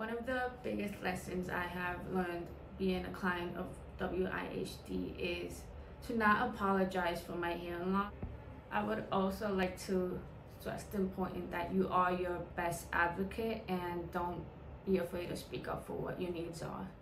One of the biggest lessons I have learned being a client of WIHD is to not apologize for my hearing loss. I would also like to stress the importance that you are your best advocate and don't be afraid to speak up for what your needs are.